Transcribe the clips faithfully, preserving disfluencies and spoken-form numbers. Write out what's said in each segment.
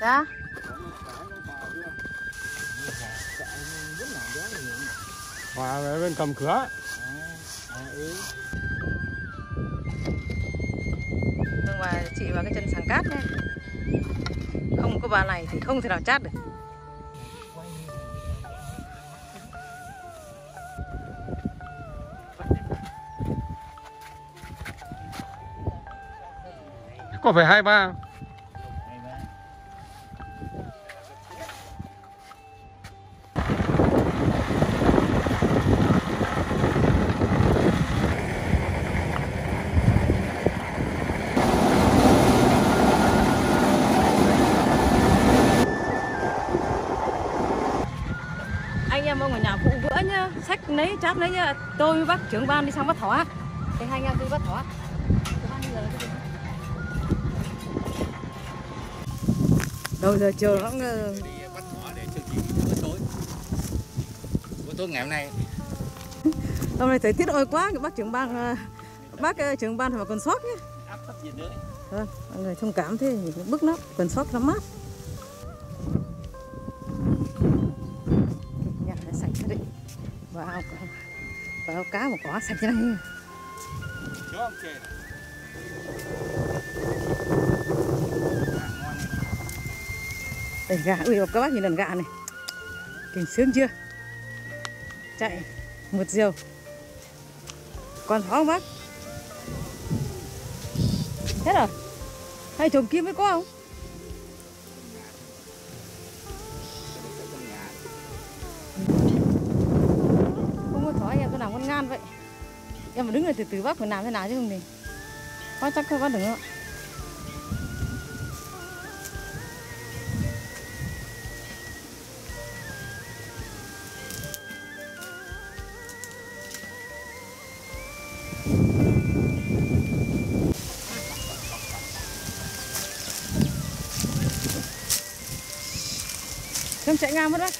Dạ. Hòa về bên cầm cửa. Nhưng mà chị vào cái chân sàng cát nhé. Không có bà này thì không thể nào chát được. Có phải hai ba? Anh em ông ở nhà phụ bữa nhá, sách lấy chát lấy nhá. Tôi với bác trưởng ban đi sang Bắt Thỏ. Thì hai anh em đi Bắt Thỏ. Đầu giờ chiều nó đi Bắt Thỏ để chương trình bữa tối. Bữa tối ngày hôm nay. hôm nay thời tiết oi quá, cái bác trưởng ban bác trưởng ban phải còn sót nhé. Áp thấp nhiệt đới. Vâng, mọi người thông cảm thế thì bức nó còn sót nó mát. Nhà nó sạch thật đấy. Và ao, và ao cá mà có sạch thế này. Chú không chê. Đây gà, ui các bác nhìn đàn gà này. Kinh sướng chưa? Chạy một diều. Còn phó không bác? Hết rồi. Hay chồng kim mới có không? Không có thỏ anh em tôi làm con ngan vậy. Em mà đứng này từ từ bác phải làm thế nào chứ không thì có chắc không có được không? Không chạy ngang mất đấy.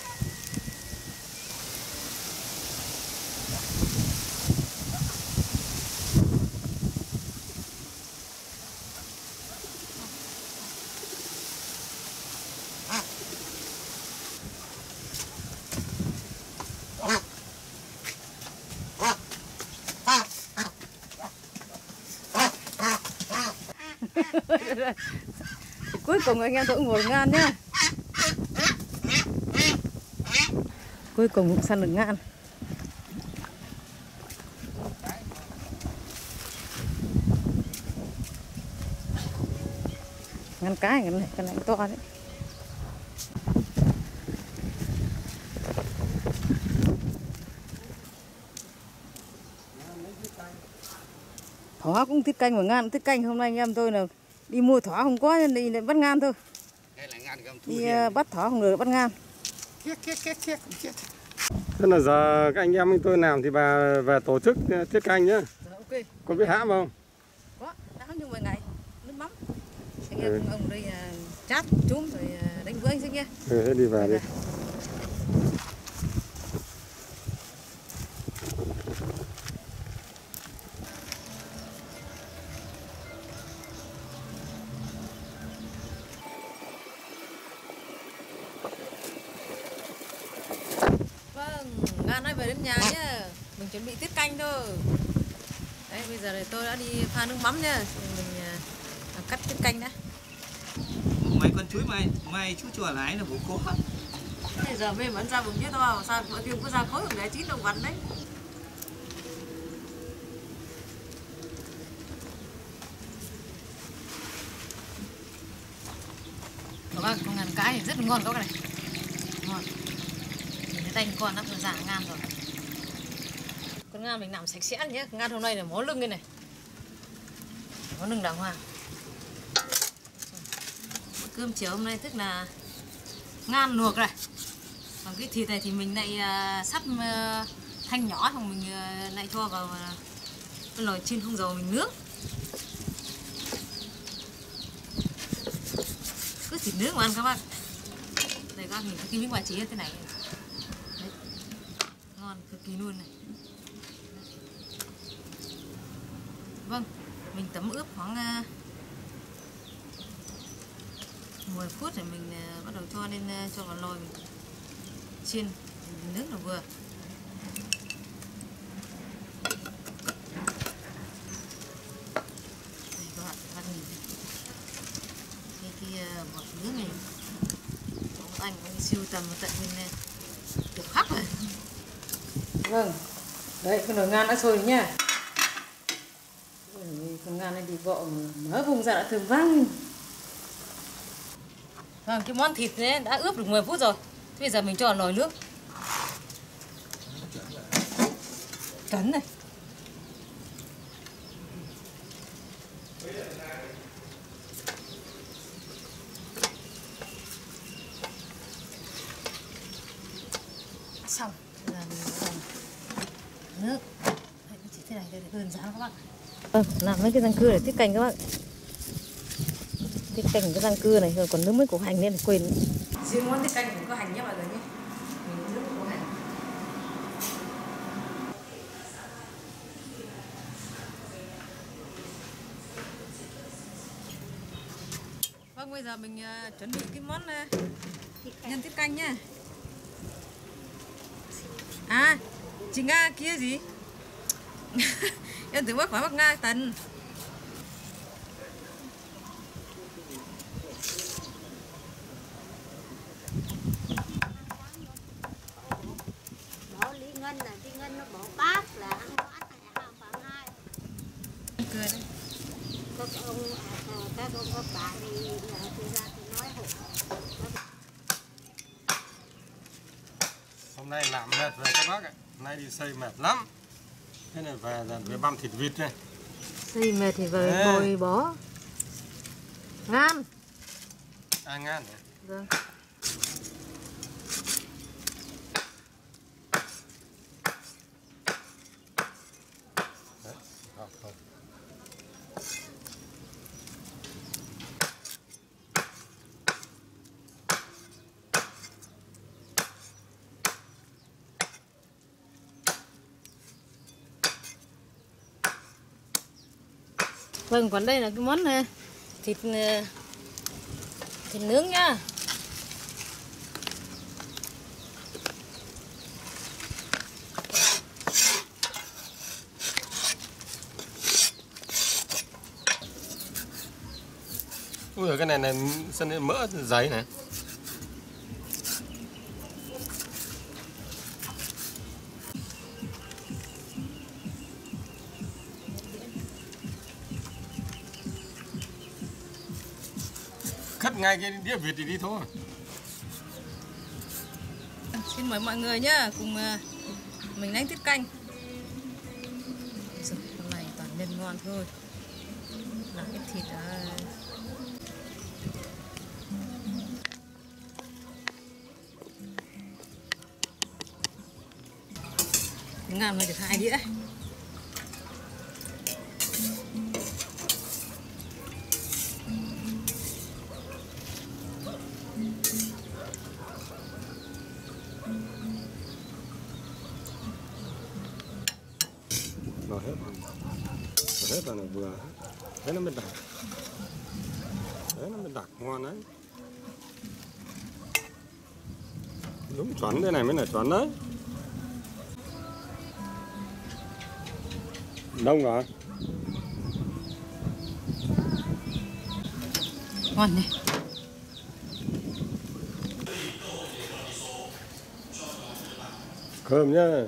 Cuối cùng anh em tôi cũng ngồi ngan nhá. Cuối cùng cũng săn được ngan. Ngăn cái này, cái này to đấy. Thỏ cũng tiết canh mà ngan tiết canh. Hôm nay anh em tôi là đi mua thỏ không có nên đi bắt ngan thôi. Đi bắt thỏ không được bắt ngan. Thế là giờ các anh em tôi làm thì bà về tổ chức tiết canh nhá. Okay. Có biết hãm không? Có, đã hãm như mọi ngày. Nước mắm. Anh Ừ. em ông đây chát chúm rồi đánh bữa anh Sinh nhé. Ừ, thế đi về đi. Vâng, ngan nói về đến nhà nhá. Mình chuẩn bị tiết canh thôi. Đấy, bây giờ thì tôi đã đi pha nước mắm nhá. Mình uh, cắt tiết canh đã. Mấy con chuối mày, mày chú chùa lái là bố cố. Bây giờ mình vẫn ra vùng biết thôi, sao vợ tiêu có ra khối để chín đồng vặt đấy. Các bác, con ngàn cái thì rất là ngon các bạn này. Ngon. Nhìn thấy tay con nó giả ngan rồi. Con ngan mình làm sạch sẽ nhé. Ngan hôm nay là mó lưng đây này. Mó lưng đàng hoàng. Cơm chiều hôm nay tức là ngan luộc này. Còn cái thịt này thì mình lại uh, sắt uh, thanh nhỏ xong mình uh, lại cho vào uh, cái nồi chiên không dầu mình nướng. Cứ thịt nướng mà ăn các bác. Đây các bác nhìn cái miếng bài trí thế này. Đấy. Ngon cực kỳ luôn này. Vâng, mình tẩm ướp khoảng uh, mười phút thì mình uh, bắt đầu cho lên uh, cho vào nồi mình chiên nước là vừa. Đây các bạn, các bạn nhìn cái cái uh, bọt nước này anh cũng siêu tầm tận bên tiểu khắp rồi. Vâng, đấy cái nồi ngan đã sôi rồi nha. Con ngan này đi gọ mở vùng ra đã thơm vang. Vâng, cái món thịt này đã ướp được mười phút rồi. Thế bây giờ mình cho vào nồi nước. Cấn này. Xong, bây giờ mình làm nước. Đấy, chỉ thế này đây đơn giản các bạn. Vâng, làm mấy cái rang cưa để tiết canh các bạn. Tiết canh cái rang cưa này rồi còn nước mới củ hành nên quên. Riêng món tiết canh cũng có hành nhé mọi người nhé. Mình nước củ hành. Vâng, bây giờ mình uh, chuẩn bị cái món uh, nhân tiết canh nhá. À, chị Nga kia gì? Em tưởng bác phải bác Nga Tần. Bỏ Lý Ngân là Lý Ngân nó bỏ bác là ăn bát này hàng khoảng hai. Cười đấy. Các ông à, các ông các bà thì thì ra thì nói hộ. Hôm nay làm mệt rồi các bác ạ. Hôm nay đi xây mệt lắm. Thế này về dần về băm thịt vịt này. Xây mệt thì về bồi bó. Ngan. À ngan này. Vâng. Đấy, không, không. Vâng, còn đây là cái món thịt thịt nướng nhá. Ui, cái này này sân mỡ dày này. Cất ngay cái đĩa vịt thì đi thôi. Xin mời mọi người nhá, cùng mình đánh tiết canh. Hôm nay toàn nên ngon thôi. Làm cái thịt à... ngan mới được hai đĩa. Rồi hết rồi. Rồi hết rồi này vừa. Thế nó mới đặc. Thế nó mới đặc ngon đấy. Đúng chuẩn, thế này mới là chuẩn đấy. Đông rồi. Ngon này. Cơm nhá.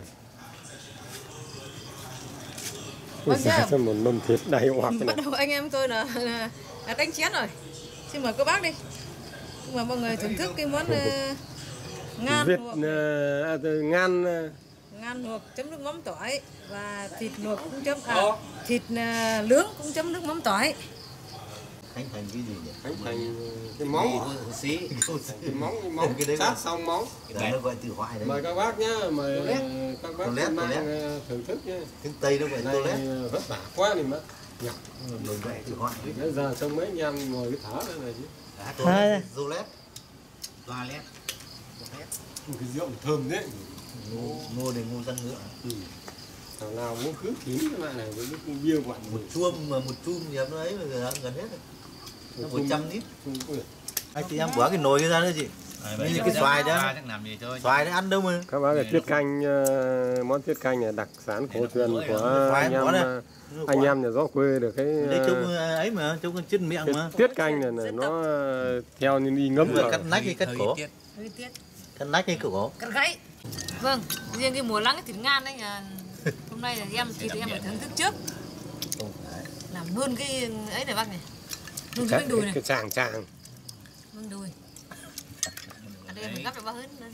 Vâng nhá. Cho một mâm thịt đầy hoặc Bắt đầu anh em tôi là, là, là đánh chén rồi. Xin mời các bác đi. Xin mời mọi người thưởng thức cái món uh, ngan vịt luộc. uh, ngan uh, Ngan luộc chấm nước mắm tỏi và thịt luộc cũng chấm à, thịt uh, nướng cũng chấm nước mắm tỏi. Khánh thành cái gì nhỉ? Khánh thành cái móng xí cái móng cái móng cái đấy sát xong móng. Cái nó gọi từ hoại đấy. Mời các bác nhá, mời các bác mang thưởng thức nhá. Tiếng Tây nó gọi toilet. Vất vả quá thì mất nhọc. Mình gọi từ hoại. Bây giờ xong mấy anh em ngồi cái thở đây này chứ. Toilet, toilet. Toilet. Cái rượu thơm đấy. Ngô, ngô để ngô răng ngựa. Ừ. Thằng nào muốn khứ kín cái loại này với cái bia quặn một chuông mà một chum thì nó ấy mà gần hết rồi. Nó một trăm lít. Anh chị em bỏ cái nồi cái ra nữa chị. Như cái xoài đó. Xoài nó ăn đâu mà. Các bác là tiết canh, món tiết canh là đặc sản cổ truyền của anh em anh em nhà gió quê được cái Đấy chung ấy mà, chung con chân miệng mà. tiết canh này, này nó theo như đi ngấm rồi. Cắt nách hay cắt cổ? Cắt nách hay cổ? Cắt gãy. Vâng, riêng cái mùa lắng cái thịt ngan đấy là hôm nay là em thịt em phải thưởng thức trước. Làm luôn cái ấy này bác này. Luôn cái bánh đùi này. Cái chàng chàng. Bánh đùi. Ở đây mình gắp được bao hết lên.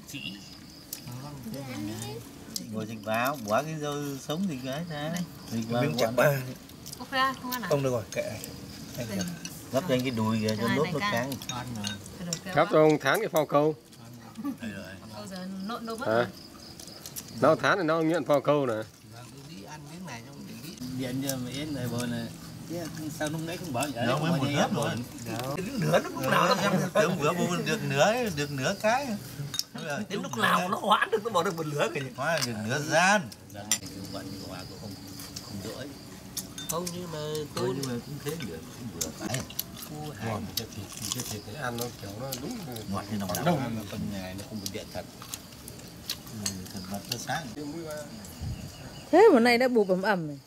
Ngồi dịch báo, bỏ cái rau sống thì cái ra. Miếng chặt ba. Bốc ra, không ăn à? Không được rồi, kệ. Gắp lên cái đùi kìa cho nốt nó căng. Gắp cho ông Thán cái phao câu. Câu giờ nộn đâu mất à. rồi. Nó Thán thì nó nghiện phao câu này. Điện cho mà yên này bồi này. Sao lúc nãy không bảo vậy? Nó mới một nửa rồi. Nửa nó cũng nào em tưởng bữa bố được nửa được nửa cái. Đến lúc nào nó hoãn được nó bỏ được một lửa kìa. Hóa được nửa gian. Không không đỗi. Không nhưng mà Tôi tôi nhưng mà cũng thế được, cũng vừa phải. Ngon cái thịt, cái thịt cái ăn nó kiểu nó đúng Ngọt như nồng Đông mà con ngày nó không bị điện thật. thật vật nó sáng. Thế bữa nay đã bụp ẩm ẩm này.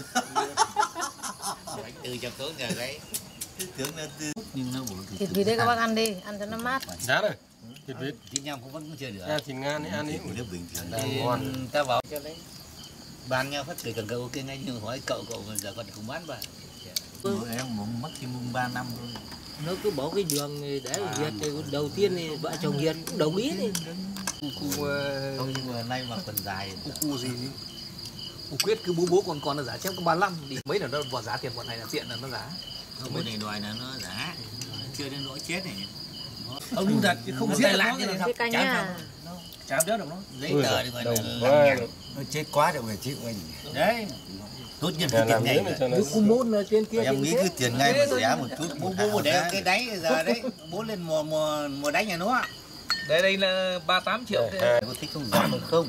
Bánh từ cho cỡ nhà đấy. Tưởng là từ nhưng nó bổ Thịt vịt đấy các bác ăn đi, ăn cho nó mát. Giá rồi. Thịt vịt. Thịt nhau cũng vẫn chưa được. À, thịt ngan ấy ăn ấy. nó bình thường. Đang ngon. Ta bảo cho đấy. Ban nhau phát cười cần cậu ok ngay nhưng hỏi cậu cậu giờ còn không bán bà. Em muốn maximum ba năm thôi. nó cứ bỏ cái giường để Hiền thì đầu tiên thì vợ chồng Hiền cũng đồng ý thì Khu Không nhưng mà nay mà còn dài. khu khu gì khu quyết cứ bố bố còn còn là giá chép có ba mươi lăm thì mấy là nó vào giá tiền bọn này là tiện là nó giá không cái này đòi là nó giả. Chưa đến nỗi chết này. ông đúng thật chứ không giết tay nó lát cái này Cái canh nha. chả béo được nó giấy tờ thì gọi là Quá làm rồi. nhằng. Nó chết quá rồi phải chịu anh. Đấy. Tốt nhất Là cái làm tiền miếng ngay. này cho nó cứ cu môn là trên kia Em trên nghĩ thế. cứ tiền ngay mà rẻ một chút. Bố bố để cái đáy giờ đấy. Bố lên mùa mùa mùa đánh nhà nó. Đây đây là ba mươi tám triệu thế. Có thích không giảm được không?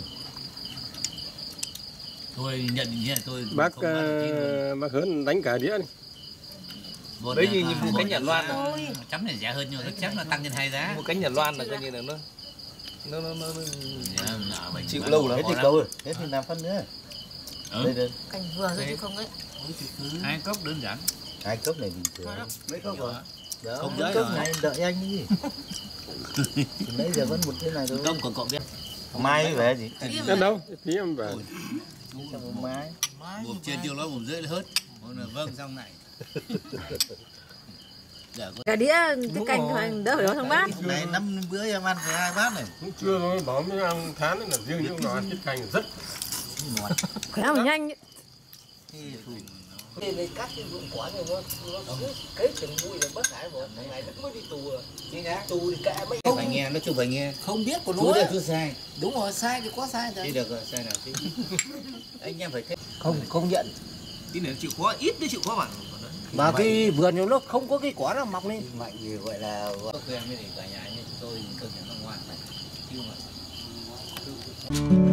Tôi nhận như là tôi Bác không bán được chín luôn. uh, bác Hớn đánh cả đĩa đi. Một Đấy là- như như một một cái nhà loan này. Ôi, chấm này rẻ hơn nhưng mà chắc chắn là tăng lên hai giá. Một cánh nhà loan là coi như là nó nó nó nó, nó Dạ, nợ mình chịu bán lâu bỏ lắm. Thế thì lắm. câu rồi. Thế thì làm phát nữa. Ừ. Đây đây. canh vừa rồi chứ không ấy. Hai cốc đơn giản. Hai cốc này bình thường. mấy cốc rồi. Dạ, Không một giới cốc rồi. này đợi anh đi. Nãy giờ vẫn một thế này thôi. Công còn cậu biết. Mai mới về gì? Đến đâu? Tí em về. Xong mai. Bồm trên chưa nói bồm dưới là hết. Bồm là vâng xong này. Dạ, có- Cả đĩa cái canh thôi anh đỡ phải đó trong bát. Này năm bữa em ăn phải hai bát này. Cũng chưa rồi, bảo với ông Thán là riêng những nó ăn tiết canh rất Khỏe mà nhanh ấy. Đây này cắt cái ruộng quả này nó nó cứ cái chừng bụi là bất hải một ngày nó mới đi tù rồi. Chị nhá, tù thì kệ mấy phải nghe, nó chung phải nghe. không biết của Chú nó. đây chú sai. Đúng rồi, sai thì quá sai Chứ rồi. được rồi, sai nào chứ. Anh em phải thế. Không không nhận. Tí nữa chịu khó, ít đấy chịu khó mà. Mà cái vườn nhiều lúc không có cái quả nào mọc lên. Mạnh gì gọi là Có quen với cả nhà như tôi công nhận nó ngoan này. Chứ mà